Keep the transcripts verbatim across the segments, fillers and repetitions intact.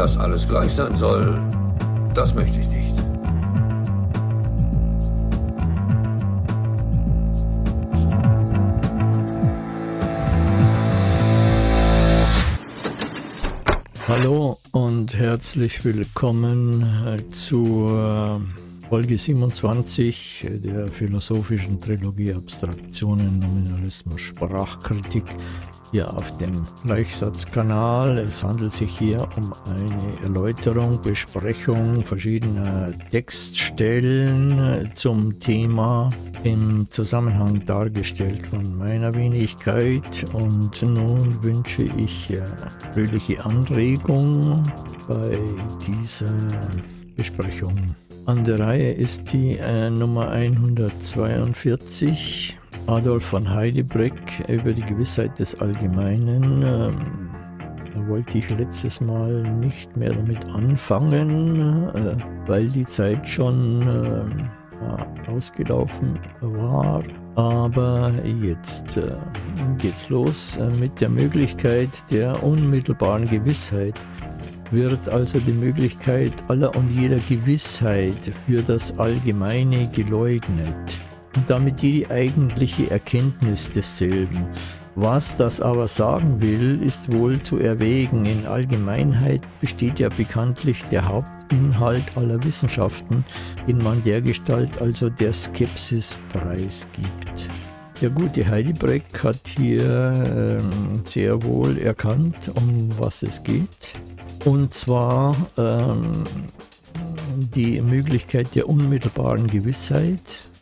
Dass alles gleich sein soll, das möchte ich nicht. Hallo und herzlich willkommen zur Folge siebenundzwanzig der philosophischen Trilogie Abstraktionen, Nominalismus, Sprachkritik hier auf dem Gleichsatzkanal. Es handelt sich hier um eine Erläuterung, Besprechung verschiedener Textstellen zum Thema im Zusammenhang dargestellt von meiner Wenigkeit. Und nun wünsche ich fröhliche Anregung bei dieser Besprechung. An der Reihe ist die äh, Nummer hundertzweiundvierzig, Adolf von Heydebreck über die Gewissheit des Allgemeinen. Ähm, da wollte ich letztes Mal nicht mehr damit anfangen, äh, weil die Zeit schon äh, ausgelaufen war. Aber jetzt äh, geht's los äh, mit der Möglichkeit der unmittelbaren Gewissheit. Wird also die Möglichkeit aller und jeder Gewissheit für das Allgemeine geleugnet und damit die eigentliche Erkenntnis desselben. Was das aber sagen will, ist wohl zu erwägen. In Allgemeinheit besteht ja bekanntlich der Hauptinhalt aller Wissenschaften, den man dergestalt also der Skepsis preisgibt. Der gute Heydebreck hat hier äh, sehr wohl erkannt, um was es geht. Und zwar ähm, die Möglichkeit der unmittelbaren Gewissheit,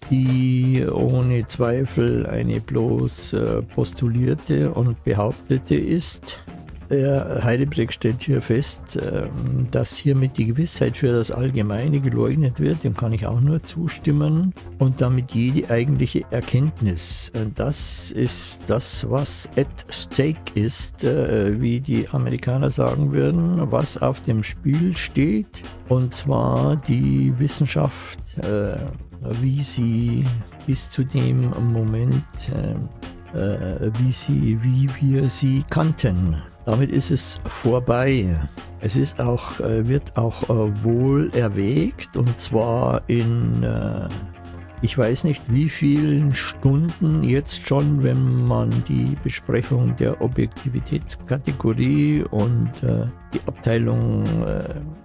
die ohne Zweifel eine bloß äh, postulierte und behauptete ist. Äh, Heydebreck stellt hier fest, äh, dass hiermit die Gewissheit für das Allgemeine geleugnet wird, dem kann ich auch nur zustimmen, und damit jede eigentliche Erkenntnis. Äh, das ist das, was at stake ist, äh, wie die Amerikaner sagen würden, was auf dem Spiel steht, und zwar die Wissenschaft, äh, wie sie bis zu dem Moment, äh, äh, wie, sie, wie wir sie kannten. Damit ist es vorbei. Es ist auch, äh, wird auch äh, wohl erwägt, und zwar in, äh, ich weiß nicht wie vielen Stunden jetzt schon, wenn man die Besprechung der Objektivitätskategorie und äh, die Abteilung äh,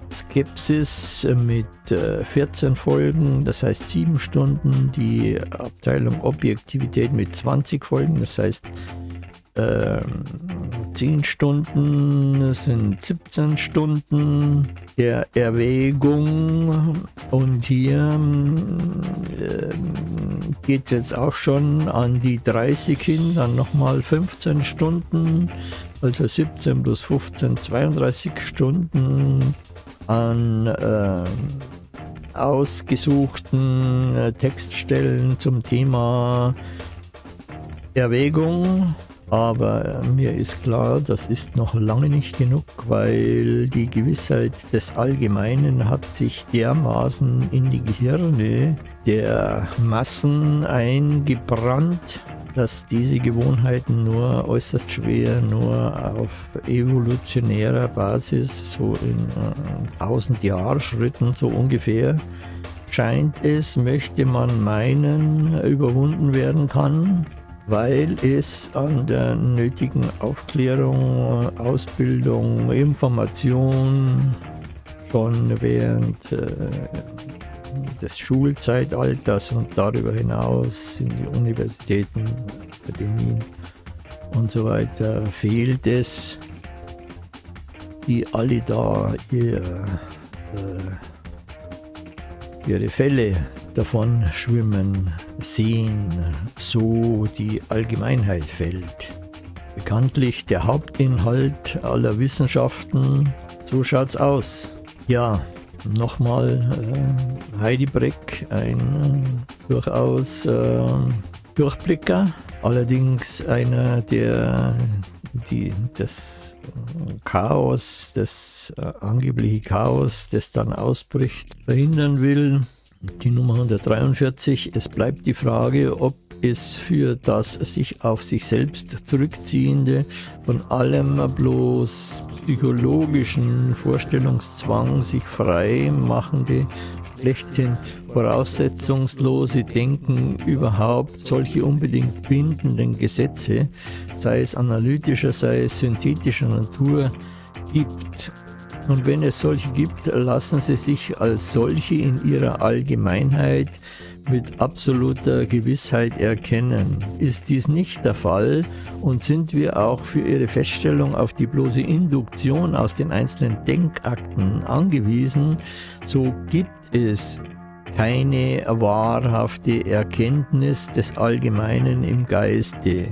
Skepsis mit äh, vierzehn Folgen, das heißt sieben Stunden, die Abteilung Objektivität mit zwanzig Folgen, das heißt äh, zehn Stunden, sind siebzehn Stunden der Erwägung, und hier äh, geht es jetzt auch schon an die dreißig hin, dann nochmal fünfzehn Stunden, also siebzehn plus fünfzehn, zweiunddreißig Stunden an äh, ausgesuchten äh, Textstellen zum Thema Erwägung. Aber äh, mir ist klar, das ist noch lange nicht genug, weil die Gewissheit des Allgemeinen hat sich dermaßen in die Gehirne der Massen eingebrannt, dass diese Gewohnheiten nur äußerst schwer, nur auf evolutionärer Basis, so in äh, tausend Jahrschritten so ungefähr, scheint es, möchte man meinen, überwunden werden kann, weil es an der nötigen Aufklärung, Ausbildung, Information schon während äh, des Schulzeitalters und darüber hinaus in die Universitäten, Akademien und so weiter fehlt es, die alle da ihr, äh, ihre Fälle davon schwimmen sehen, so die Allgemeinheit fällt. Bekanntlich der Hauptinhalt aller Wissenschaften, so schaut's aus. Ja, nochmal äh, Heydebreck, ein äh, durchaus äh, Durchblicker, allerdings einer, der die, das Chaos, das äh, angebliche Chaos, das dann ausbricht, verhindern will. Die Nummer hundertdreiundvierzig, es bleibt die Frage, ob ist für das sich auf sich selbst zurückziehende, von allem bloß psychologischen Vorstellungszwang sich frei machende, schlechthin voraussetzungslose Denken überhaupt solche unbedingt bindenden Gesetze, sei es analytischer, sei es synthetischer Natur, gibt. Und wenn es solche gibt, lassen sie sich als solche in ihrer Allgemeinheit mit absoluter Gewissheit erkennen. Ist dies nicht der Fall und sind wir auch für ihre Feststellung auf die bloße Induktion aus den einzelnen Denkakten angewiesen, so gibt es keine wahrhafte Erkenntnis des Allgemeinen im Geiste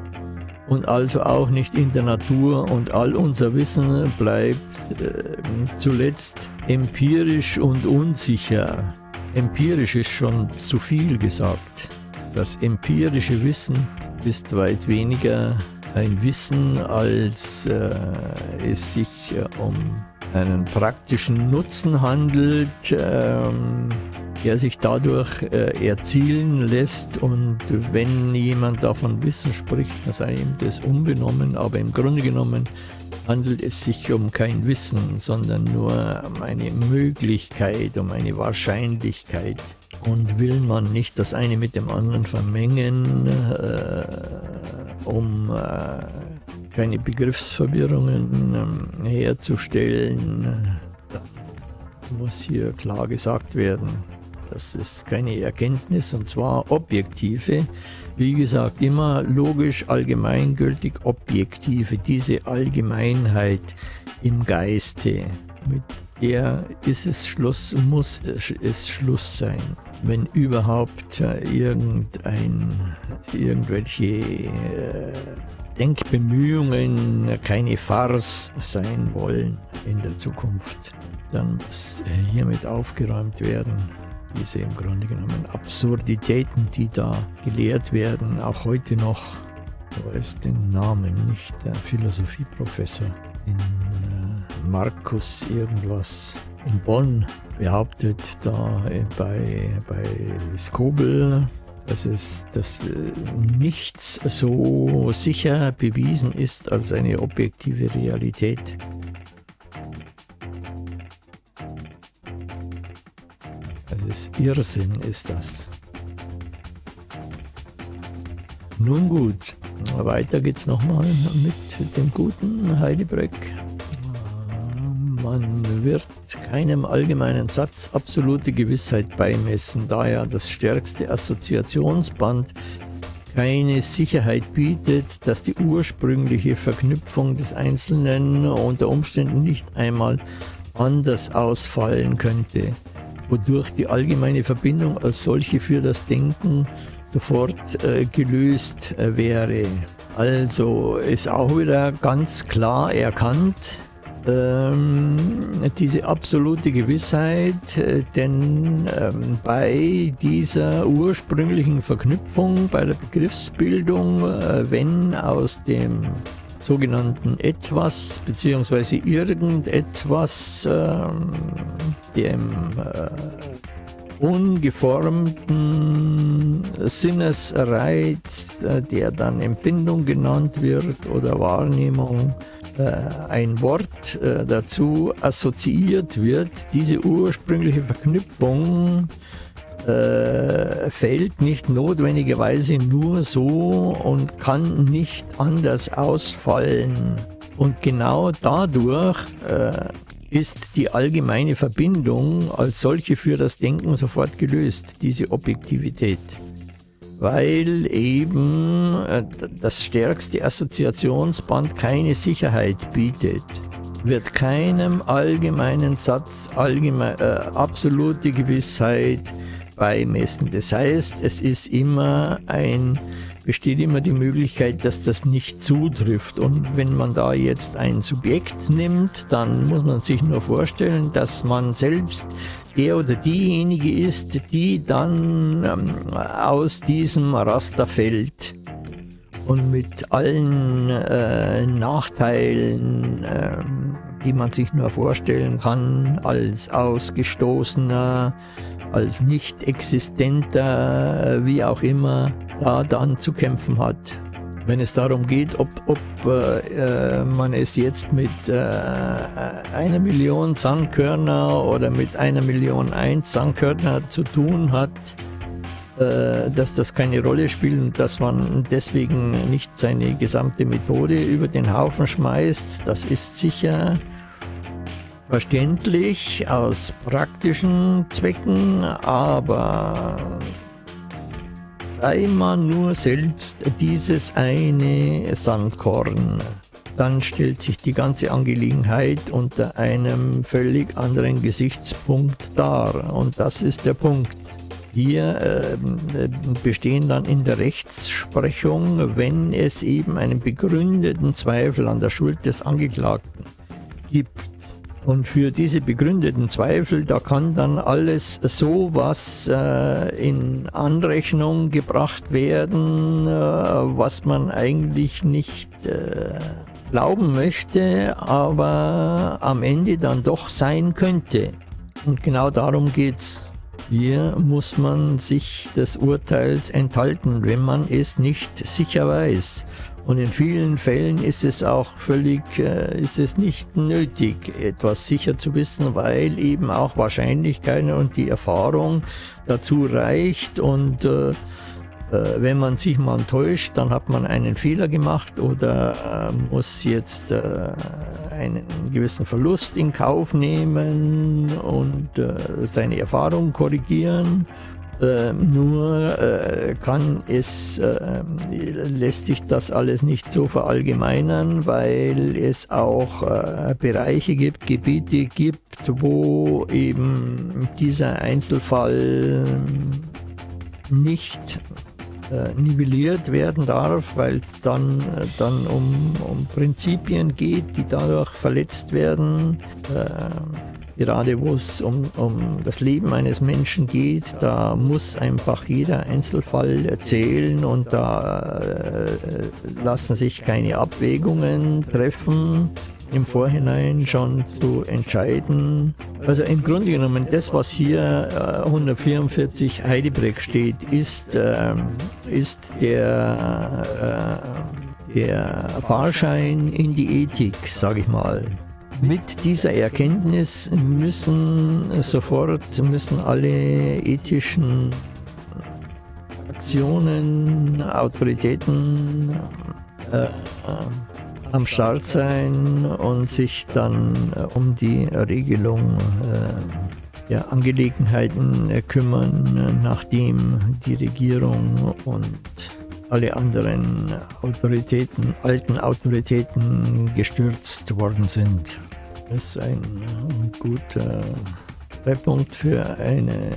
und also auch nicht in der Natur, und all unser Wissen bleibt äh, zuletzt empirisch und unsicher. Empirisch ist schon zu viel gesagt. Das empirische Wissen ist weit weniger ein Wissen, als äh, es sich äh, um einen praktischen Nutzen handelt, ähm, der sich dadurch äh, erzielen lässt. Und wenn jemand davon Wissen spricht, dann sei ihm das unbenommen, aber im Grunde genommen handelt es sich um kein Wissen, sondern nur um eine Möglichkeit, um eine Wahrscheinlichkeit. Und will man nicht das eine mit dem anderen vermengen, äh, um äh, keine Begriffsverwirrungen äh, herzustellen, dann muss hier klar gesagt werden, das ist keine Erkenntnis, und zwar objektive, wie gesagt, immer logisch, allgemeingültig, objektive, diese Allgemeinheit im Geiste, mit der ist es Schluss, muss es Schluss sein, wenn überhaupt irgendein, irgendwelche äh, Denkbemühungen keine Farce sein wollen in der Zukunft, dann muss hiermit aufgeräumt werden. Diese im Grunde genommen Absurditäten, die da gelehrt werden, auch heute noch, ich weiß den Namen nicht, der Philosophieprofessor in äh, Markus irgendwas in Bonn behauptet, da äh, bei, bei Skobel, dass es dass, äh, nichts so sicher bewiesen ist als eine objektive Realität. Das ist Irrsinn, ist das. Nun gut, weiter geht's nochmal mit dem guten Heidebreck. Man wird keinem allgemeinen Satz absolute Gewissheit beimessen, da ja das stärkste Assoziationsband keine Sicherheit bietet, dass die ursprüngliche Verknüpfung des Einzelnen unter Umständen nicht einmal anders ausfallen könnte, wodurch die allgemeine Verbindung als solche für das Denken sofort äh, gelöst äh, wäre. Also ist auch wieder ganz klar erkannt, ähm, diese absolute Gewissheit, äh, denn ähm, bei dieser ursprünglichen Verknüpfung, bei der Begriffsbildung, äh, wenn aus dem sogenannten Etwas bzw. irgendetwas, äh, dem äh, ungeformten Sinnesreiz, äh, der dann Empfindung genannt wird oder Wahrnehmung, äh, ein Wort äh, dazu assoziiert wird, diese ursprüngliche Verknüpfung Äh, fällt nicht notwendigerweise nur so und kann nicht anders ausfallen. Und genau dadurch äh, ist die allgemeine Verbindung als solche für das Denken sofort gelöst, diese Objektivität. Weil eben äh, das stärkste Assoziationsband keine Sicherheit bietet, wird keinem allgemeinen Satz allgemein, äh, absolute Gewissheit beimessen. Das heißt, es ist immer ein, besteht immer die Möglichkeit, dass das nicht zutrifft. Und wenn man da jetzt ein Subjekt nimmt, dann muss man sich nur vorstellen, dass man selbst der oder diejenige ist, die dann ähm, aus diesem Raster fällt und mit allen äh, Nachteilen, äh, die man sich nur vorstellen kann, als Ausgestoßener, als nicht existenter, wie auch immer, da dann zu kämpfen hat. Wenn es darum geht, ob, ob äh, man es jetzt mit äh, einer Million Sandkörner oder mit einer Million eins Sandkörner zu tun hat, äh, dass das keine Rolle spielt und dass man deswegen nicht seine gesamte Methode über den Haufen schmeißt, das ist sicher verständlich aus praktischen Zwecken, aber sei man nur selbst dieses eine Sandkorn, dann stellt sich die ganze Angelegenheit unter einem völlig anderen Gesichtspunkt dar. Und das ist der Punkt. Hier äh, bestehen dann in der Rechtsprechung, wenn es eben einen begründeten Zweifel an der Schuld des Angeklagten gibt. Und für diese begründeten Zweifel, da kann dann alles sowas äh, in Anrechnung gebracht werden, äh, was man eigentlich nicht äh, glauben möchte, aber am Ende dann doch sein könnte. Und genau darum geht's. Hier muss man sich des Urteils enthalten, wenn man es nicht sicher weiß. Und in vielen Fällen ist es auch völlig, äh, ist es nicht nötig, etwas sicher zu wissen, weil eben auch Wahrscheinlichkeiten und die Erfahrung dazu reicht. Und äh, äh, wenn man sich mal täuscht, dann hat man einen Fehler gemacht oder äh, muss jetzt äh, einen gewissen Verlust in Kauf nehmen und äh, seine Erfahrung korrigieren. Äh, nur äh, kann es, äh, lässt sich das alles nicht so verallgemeinern, weil es auch äh, Bereiche gibt, Gebiete gibt, wo eben dieser Einzelfall nicht äh, nivelliert werden darf, weil es dann, äh, dann um, um Prinzipien geht, die dadurch verletzt werden. Äh, Gerade wo es um, um das Leben eines Menschen geht, da muss einfach jeder Einzelfall zählen und da äh, lassen sich keine Abwägungen treffen, im Vorhinein schon zu entscheiden. Also im Grunde genommen, das, was hier äh, hundertvierundvierzig Heidebreck steht, ist, äh, ist der, äh, der Fahrschein in die Ethik, sage ich mal. Mit dieser Erkenntnis müssen sofort müssen alle ethischen Aktionen, Autoritäten äh, am Start sein und sich dann äh, um die Regelung äh, der Angelegenheiten äh, kümmern, nachdem die Regierung und alle anderen Autoritäten, alten Autoritäten gestürzt worden sind. Das ist ein guter Zeitpunkt für eine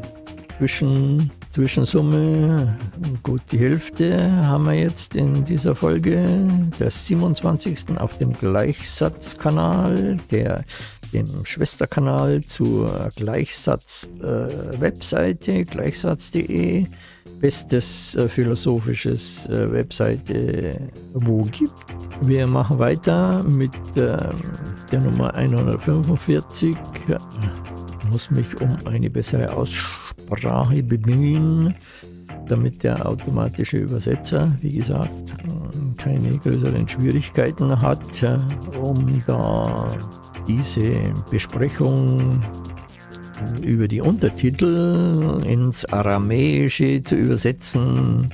Zwischen, Zwischensumme. Gut, die Hälfte haben wir jetzt in dieser Folge, der siebenundzwanzigsten auf dem Gleichsatzkanal, der dem Schwesterkanal zur Gleichsatz-Webseite, äh, gleichsatz punkt de. Bestes äh, philosophisches äh, Webseite, wo gibt. Wir machen weiter mit äh, der Nummer hundertfünfundvierzig. Ich muss mich um eine bessere Aussprache bemühen, damit der automatische Übersetzer, wie gesagt, keine größeren Schwierigkeiten hat, um da diese Besprechung über die Untertitel ins Aramäische zu übersetzen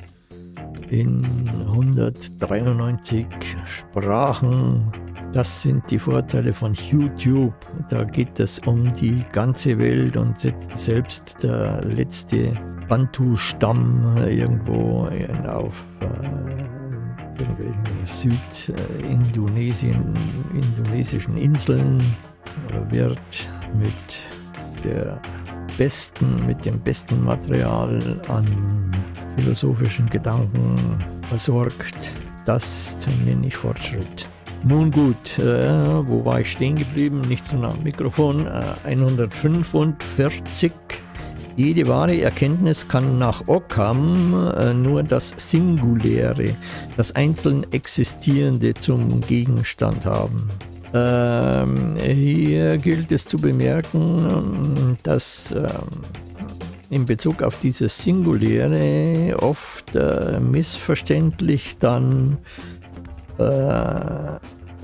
in hundertdreiundneunzig Sprachen. Das sind die Vorteile von YouTube. Da geht es um die ganze Welt und selbst der letzte Bantu-Stamm irgendwo auf äh, irgendwelchen Südindonesien, indonesischen Inseln äh, wird mit der besten, mit dem besten Material an philosophischen Gedanken versorgt. Das nenne ich Fortschritt. Nun gut, äh, wo war ich stehen geblieben? Nicht so nah am Mikrofon. Äh, hundertfünfundvierzig. Jede wahre Erkenntnis kann nach Occam äh, nur das Singuläre, das einzeln Existierende zum Gegenstand haben. Ähm, hier gilt es zu bemerken, dass ähm, in Bezug auf dieses Singuläre oft äh, missverständlich dann äh,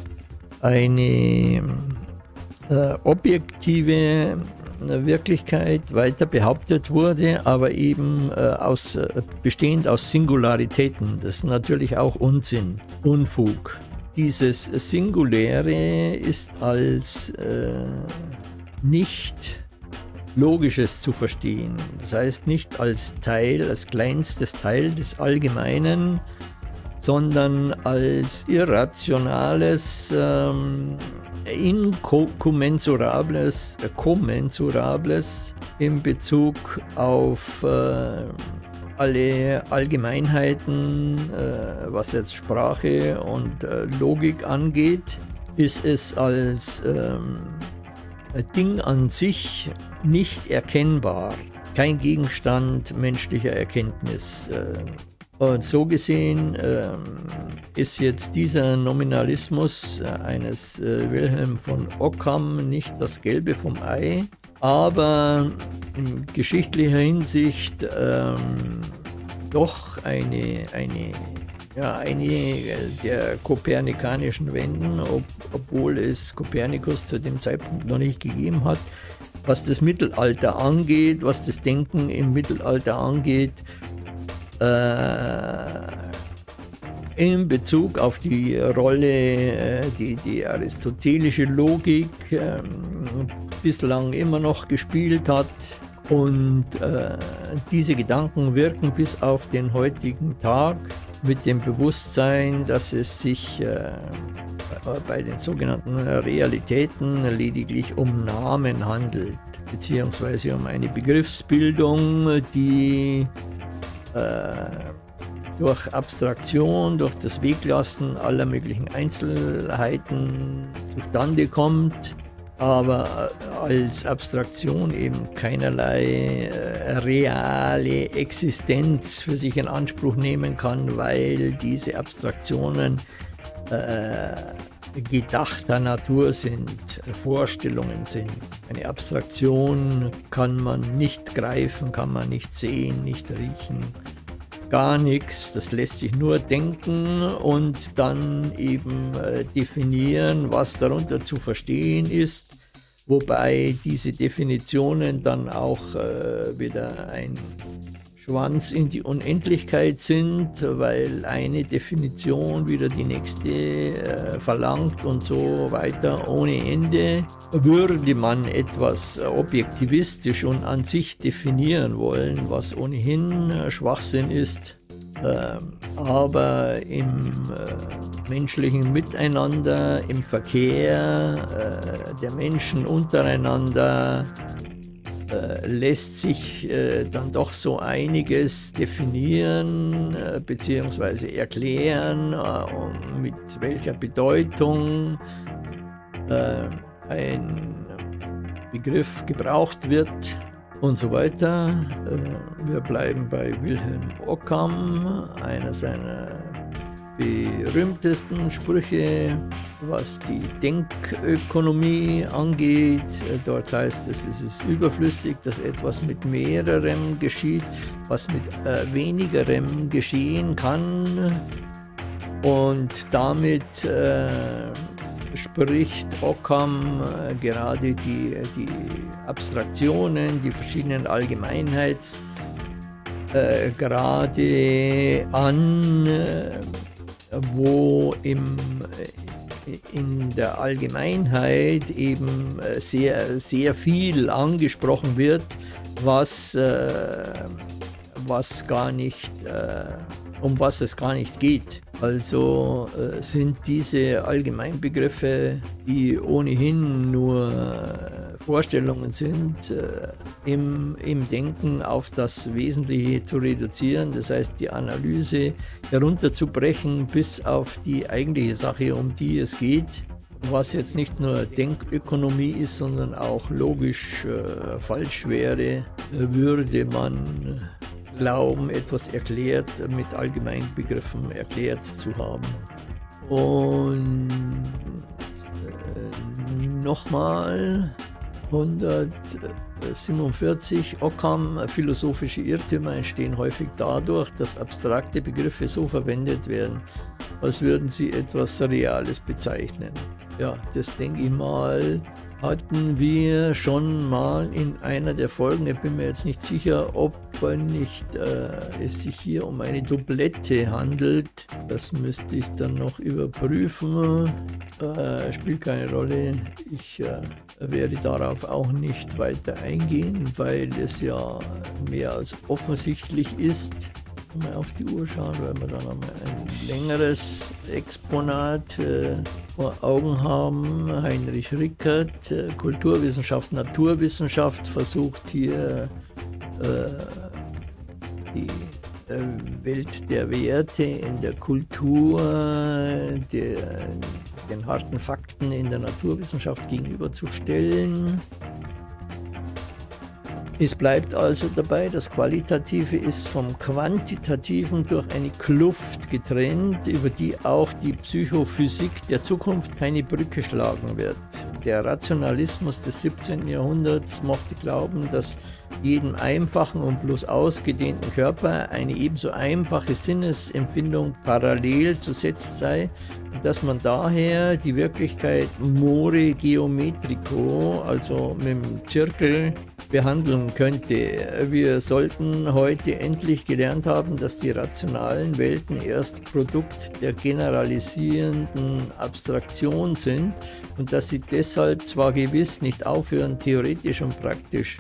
eine äh, objektive Wirklichkeit weiter behauptet wurde, aber eben äh, aus, äh, bestehend aus Singularitäten. Das ist natürlich auch Unsinn, Unfug. Dieses Singuläre ist als äh, nicht Logisches zu verstehen. Das heißt nicht als Teil, als kleinstes Teil des Allgemeinen, sondern als irrationales, ähm, inkommensurables, äh, kommensurables in Bezug auf äh, alle Allgemeinheiten, äh, was jetzt Sprache und äh, Logik angeht, ist es als ähm, Ding an sich nicht erkennbar, kein Gegenstand menschlicher Erkenntnis. Äh, Und so gesehen äh, ist jetzt dieser Nominalismus äh, eines äh, Wilhelm von Ockham nicht das Gelbe vom Ei, aber in geschichtlicher Hinsicht äh, doch eine, eine, ja, eine der kopernikanischen Wenden, ob, obwohl es Kopernikus zu dem Zeitpunkt noch nicht gegeben hat. Was das Mittelalter angeht, was das Denken im Mittelalter angeht, in Bezug auf die Rolle, die die aristotelische Logik äh, bislang immer noch gespielt hat. Und äh, diese Gedanken wirken bis auf den heutigen Tag mit dem Bewusstsein, dass es sich äh, bei den sogenannten Realitäten lediglich um Namen handelt, beziehungsweise um eine Begriffsbildung, die durch Abstraktion, durch das Weglassen aller möglichen Einzelheiten zustande kommt, aber als Abstraktion eben keinerlei äh, reale Existenz für sich in Anspruch nehmen kann, weil diese Abstraktionen äh, gedachter Natur sind, Vorstellungen sind. Eine Abstraktion kann man nicht greifen, kann man nicht sehen, nicht riechen, gar nichts. Das lässt sich nur denken und dann eben äh, definieren, was darunter zu verstehen ist, wobei diese Definitionen dann auch äh, wieder ein Schwanz in die Unendlichkeit sind, weil eine Definition wieder die nächste äh, verlangt und so weiter ohne Ende. Würde man etwas objektivistisch und an sich definieren wollen, was ohnehin äh, Schwachsinn ist, äh, aber im äh, menschlichen Miteinander, im Verkehr äh, der Menschen untereinander, Äh, lässt sich äh, dann doch so einiges definieren äh, bzw. erklären, äh, mit welcher Bedeutung äh, ein Begriff gebraucht wird und so weiter. Äh, wir bleiben bei Wilhelm Ockham, einer seiner berühmtesten Sprüche, was die Denkökonomie angeht. Dort heißt es, es ist überflüssig, dass etwas mit mehrerem geschieht, was mit äh, wenigerem geschehen kann. Und damit äh, spricht Ockham äh, gerade die, die Abstraktionen, die verschiedenen Allgemeinheitsgrade äh, an, äh, wo im, in der Allgemeinheit eben sehr, sehr viel angesprochen wird, was, was gar nicht, um was es gar nicht geht. Also äh, sind diese Allgemeinbegriffe, die ohnehin nur äh, Vorstellungen sind, äh, im, im Denken auf das Wesentliche zu reduzieren, das heißt die Analyse herunterzubrechen bis auf die eigentliche Sache, um die es geht, was jetzt nicht nur Denkökonomie ist, sondern auch logisch äh, falsch wäre, äh, würde man glauben, etwas erklärt, mit Allgemeinbegriffen erklärt zu haben. Und äh, nochmal, hundertsiebenundvierzig Occam, philosophische Irrtümer entstehen häufig dadurch, dass abstrakte Begriffe so verwendet werden, als würden sie etwas Reales bezeichnen. Ja, das denke ich mal, hatten wir schon mal in einer der Folgen. Ich bin mir jetzt nicht sicher, ob nicht äh, es sich hier um eine Doublette handelt. Das müsste ich dann noch überprüfen. Äh, spielt keine Rolle. Ich äh, werde darauf auch nicht weiter eingehen, weil es ja mehr als offensichtlich ist. Mal auf die Uhr schauen, weil wir dann einmal ein längeres Exponat äh, vor Augen haben. Heinrich Rickert, äh, Kulturwissenschaft, Naturwissenschaft, versucht hier äh, die äh, Welt der Werte in der Kultur, der, den harten Fakten in der Naturwissenschaft gegenüberzustellen. Es bleibt also dabei, das Qualitative ist vom Quantitativen durch eine Kluft getrennt, über die auch die Psychophysik der Zukunft keine Brücke schlagen wird. Der Rationalismus des siebzehnten Jahrhunderts mochte glauben, dass jedem einfachen und bloß ausgedehnten Körper eine ebenso einfache Sinnesempfindung parallel zu setzen sei, und dass man daher die Wirklichkeit more geometrico, also mit dem Zirkel, behandeln könnte. Wir sollten heute endlich gelernt haben, dass die rationalen Welten erst Produkt der generalisierenden Abstraktion sind und dass sie deshalb zwar gewiss nicht aufhören, theoretisch und praktisch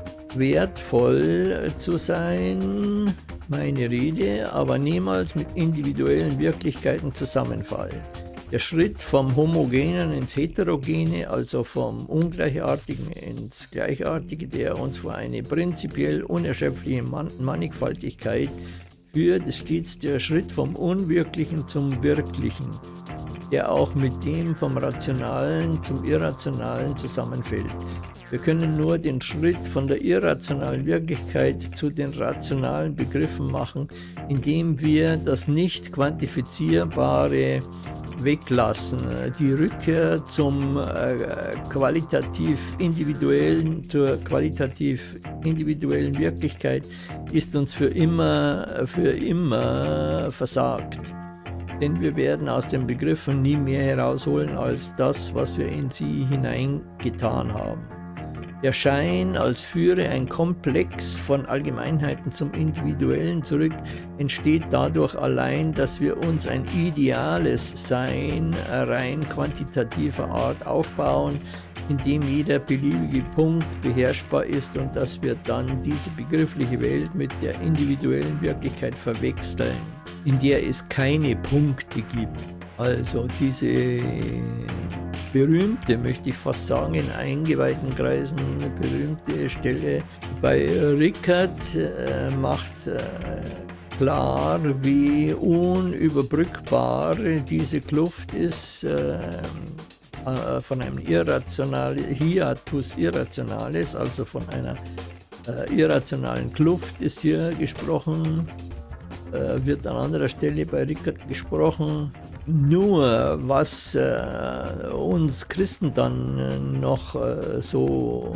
wertvoll zu sein, meine Rede, aber niemals mit individuellen Wirklichkeiten zusammenfallen. Der Schritt vom Homogenen ins Heterogene, also vom Ungleichartigen ins Gleichartige, der uns vor eine prinzipiell unerschöpfliche Man- Mannigfaltigkeit führt, ist stets der Schritt vom Unwirklichen zum Wirklichen, der auch mit dem vom Rationalen zum Irrationalen zusammenfällt. Wir können nur den Schritt von der irrationalen Wirklichkeit zu den rationalen Begriffen machen, indem wir das nicht quantifizierbare weglassen. Die Rückkehr zum äh, qualitativ individuellen, zur qualitativ individuellen Wirklichkeit ist uns für immer, für immer versagt. Denn wir werden aus den Begriffen nie mehr herausholen als das, was wir in sie hineingetan haben. Der Schein, als führe ein Komplex von Allgemeinheiten zum Individuellen zurück, entsteht dadurch allein, dass wir uns ein ideales Sein rein quantitativer Art aufbauen, in dem jeder beliebige Punkt beherrschbar ist und dass wir dann diese begriffliche Welt mit der individuellen Wirklichkeit verwechseln, in der es keine Punkte gibt. Also diese berühmte, möchte ich fast sagen, in eingeweihten Kreisen eine berühmte Stelle bei Rickert äh, macht äh, klar, wie unüberbrückbar diese Kluft ist äh, äh, von einem irrationalen Hiatus Irrationalis, also von einer äh, irrationalen Kluft ist hier gesprochen, äh, wird an anderer Stelle bei Rickert gesprochen. Nur was äh, uns Christen dann äh, noch äh, so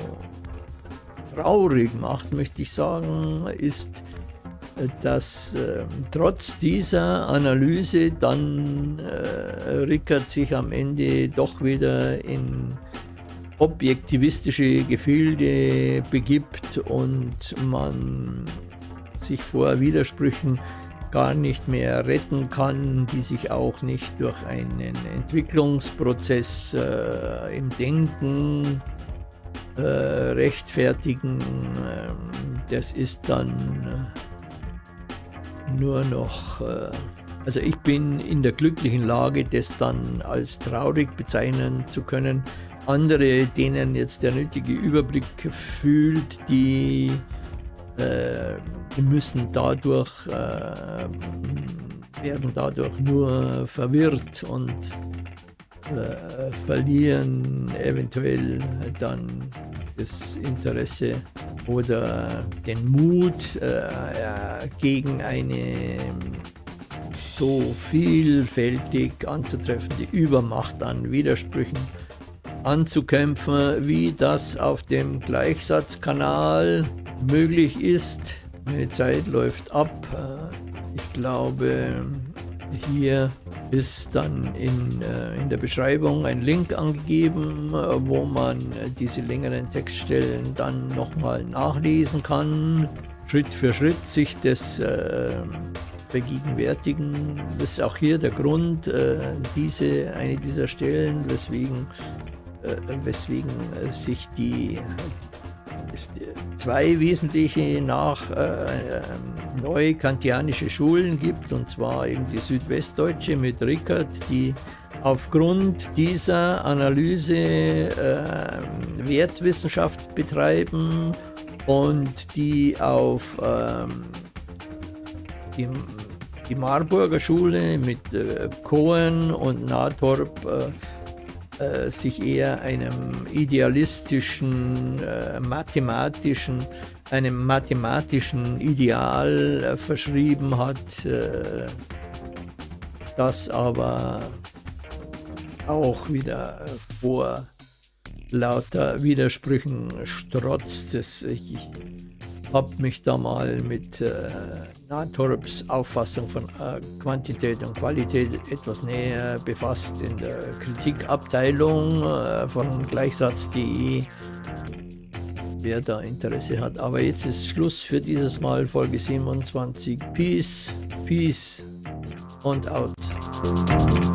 traurig macht, möchte ich sagen, ist, äh, dass äh, trotz dieser Analyse dann äh, Rickert sich am Ende doch wieder in objektivistische Gefilde begibt und man sich vor Widersprüchen gar nicht mehr retten kann, die sich auch nicht durch einen Entwicklungsprozess äh, im Denken äh, rechtfertigen. Das ist dann äh, nur noch, äh, also ich bin in der glücklichen Lage, das dann als traurig bezeichnen zu können. Andere, denen jetzt der nötige Überblick fühlt, die Die müssen dadurch, äh, werden dadurch nur verwirrt und äh, verlieren eventuell dann das Interesse oder den Mut äh, gegen eine so vielfältig anzutreffende Übermacht an Widersprüchen. anzukämpfen, wie das auf dem Gleichsatzkanal möglich ist. Meine Zeit läuft ab. Ich glaube, hier ist dann in, in der Beschreibung ein Link angegeben, wo man diese längeren Textstellen dann nochmal nachlesen kann, Schritt für Schritt sich das äh, vergegenwärtigen. Das ist auch hier der Grund, äh, diese, eine dieser Stellen, weswegen, äh, weswegen äh, sich die es zwei wesentliche nach äh, neue kantianische Schulen gibt, und zwar eben die südwestdeutsche mit Rickert, die aufgrund dieser Analyse äh, Wertwissenschaft betreiben und die auf ähm, die, die Marburger Schule mit äh, Cohen und Nathorp äh, Äh, sich eher einem idealistischen, äh, mathematischen, einem mathematischen Ideal äh, verschrieben hat, äh, das aber auch wieder vor lauter Widersprüchen strotzt. Das, ich ich habe mich da mal mit äh, Nathorps Auffassung von äh, Quantität und Qualität etwas näher befasst in der Kritikabteilung äh, von Gleichsatz punkt de, wer da Interesse hat. Aber jetzt ist Schluss für dieses Mal, Folge siebenundzwanzig. Peace, Peace und out.